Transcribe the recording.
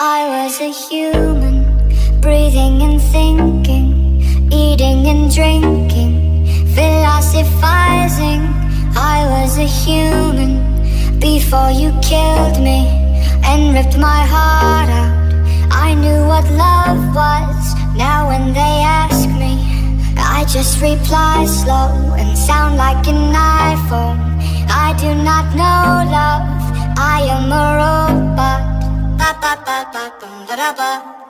I was a human, breathing and thinking, eating and drinking, philosophizing. I was a human before you killed me and ripped my heart out. I knew what love was. Now when they ask me, I just reply slow and sound like an iPhone. I do not know love, I am a robot. Ba ba ba ba ba ba ba.